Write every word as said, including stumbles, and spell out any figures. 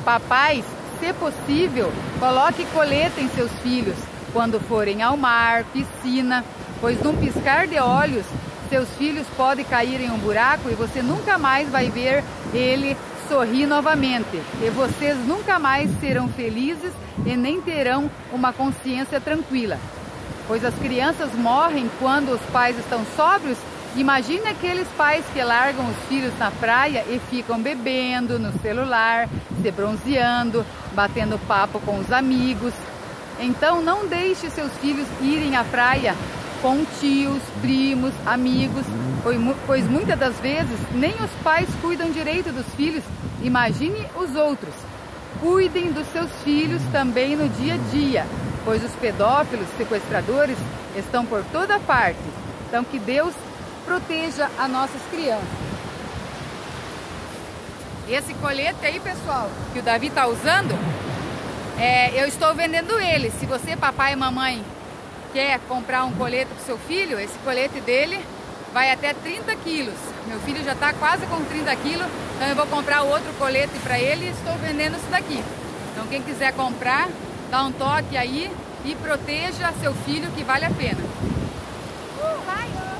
Papais, se possível, coloque coleta em seus filhos quando forem ao mar, piscina, pois num piscar de olhos, seus filhos podem cair em um buraco e você nunca mais vai ver ele sorrir novamente. E vocês nunca mais serão felizes e nem terão uma consciência tranquila. Pois as crianças morrem quando os pais estão sóbrios. Imagine aqueles pais que largam os filhos na praia e ficam bebendo no celular, se bronzeando, batendo papo com os amigos. Então não deixe seus filhos irem à praia com tios, primos, amigos, pois muitas das vezes nem os pais cuidam direito dos filhos. Imagine os outros. Cuidem dos seus filhos também no dia a dia, pois os pedófilos, sequestradores estão por toda parte. Então que Deus proteja as nossas crianças. Esse colete aí, pessoal, que o Davi está usando, é, eu estou vendendo ele. Se você, papai e mamãe, quer comprar um colete para o seu filho, esse colete dele vai até trinta quilos. Meu filho já está quase com trinta quilos, então eu vou comprar outro colete para ele e estou vendendo isso daqui. Então quem quiser comprar, dá um toque aí e proteja seu filho, que vale a pena. Uh, vai!